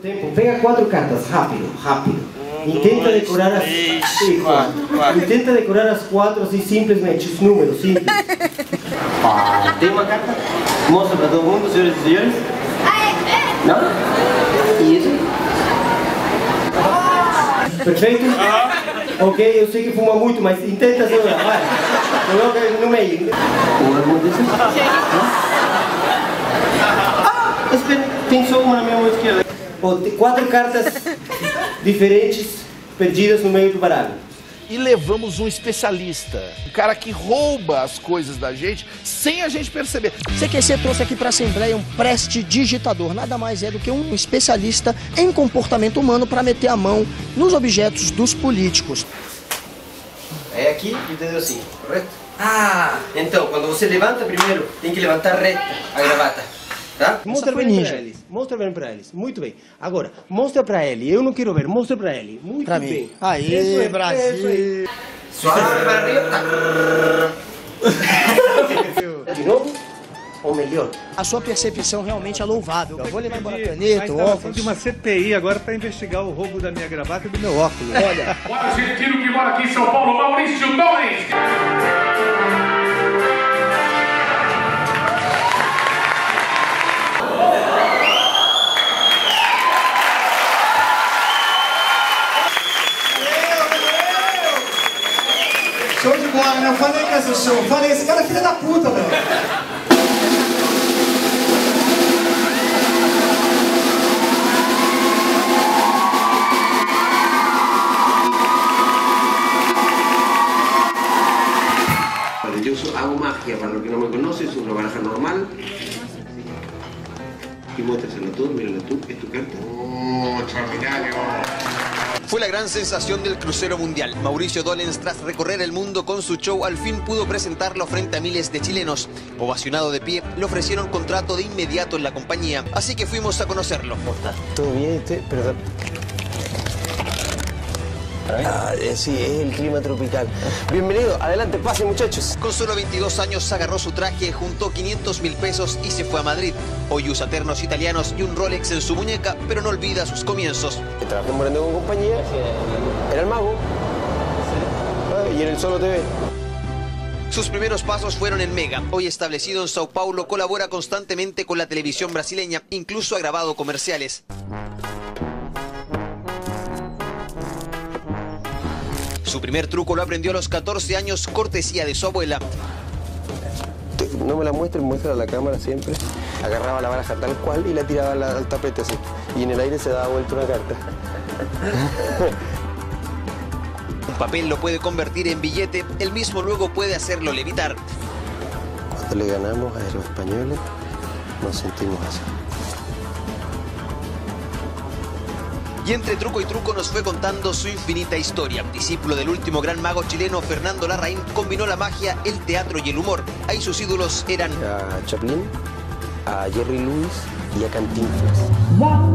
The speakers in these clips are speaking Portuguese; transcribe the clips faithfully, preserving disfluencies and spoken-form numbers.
tempo. Pega quatro cartas, rápido, rápido. Um, Intenta dois, decorar as três, sim, quatro, quatro. Intenta decorar as quatro assim simplesmente, os números, simples. Ah, tem uma carta? Mostra para todo mundo, senhoras e senhores. Não? Isso. Perfeito? Uh-huh. Ok, eu sei que fuma muito, mas intenta segurar, vai. Coloca no meio. Ah, espera, tem só uma na minha mão esquerda. Oh, tem quatro cartas diferentes perdidas no meio do baralho. E levamos um especialista, um cara que rouba as coisas da gente sem a gente perceber. C Q C trouxe aqui para a Assembleia um prestidigitador, nada mais é do que um especialista em comportamento humano para meter a mão nos objetos dos políticos. É aqui, entendeu assim, correto? Ah, então, quando você levanta primeiro, tem que levantar reta a gravata, tá? Mostra bem ninja. para eles, mostra bem para eles, muito bem. Agora, mostra para ele, eu não quero ver, mostra para ele, muito pra bem. Mim. Aê, é, Brasil! Suave para arriba. De novo, ou melhor? A sua percepção realmente é louvável. Eu vou levar embora a caneta, o óculos. De uma C P I agora para investigar o roubo da minha gravata e do meu óculos. Olha. O argentino que mora aqui em São Paulo, Maurício Donis. Show de bola, né? Eu falei que ia ser show. Eu falei, esse cara é filho da puta, velho. Yo hago magia, para los que no me conocen, es una baraja normal. Y muéstraselo tú, mírala tú, es tu carta. ¡Oh, extraordinario! Fue la gran sensación del crucero mundial. Mauricio Dolenz, tras recorrer el mundo con su show, al fin pudo presentarlo frente a miles de chilenos. Ovacionado de pie, le ofrecieron contrato de inmediato en la compañía, así que fuimos a conocerlo. ¿Cómo está? ¿Todo bien? ¿Usted? Perdón. Ah, sí, es el clima tropical. Bienvenido, adelante, pase muchachos. Con solo veintidós años agarró su traje, juntó quinientos mil pesos y se fue a Madrid. Hoy usa ternos italianos y un Rolex en su muñeca, pero no olvida sus comienzos. Trabajé en Morandé con compañía, era el mago, y en el Solo T V. Sus primeros pasos fueron en Mega. Hoy establecido en Sao Paulo, colabora constantemente con la televisión brasileña, incluso ha grabado comerciales. Su primer truco lo aprendió a los catorce años, cortesía de su abuela. No me la muestres, muestra a la cámara siempre. Agarraba la baraja tal cual y la tiraba al, al tapete así. Y en el aire se daba vuelta una carta. Un papel lo puede convertir en billete, él mismo luego puede hacerlo levitar. Cuando le ganamos a los españoles, nos sentimos así. Y entre truco y truco nos fue contando su infinita historia. Discípulo del último gran mago chileno, Fernando Larraín, combinó la magia, el teatro y el humor. Ahí sus ídolos eran a Chaplin, a Jerry Lewis y a Cantinflas.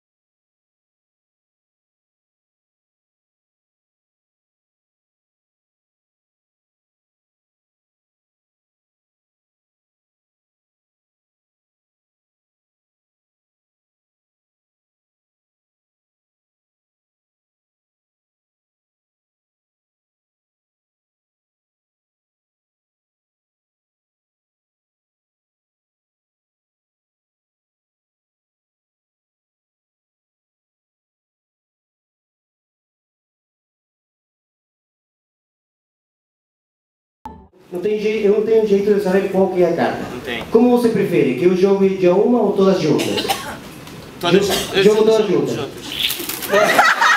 Não tem jeito, eu não tenho jeito de saber qual que é a carta. Não tem. Como você prefere? Que eu jogue de uma ou todas juntas? Todas, Jogo todas juntas. juntas.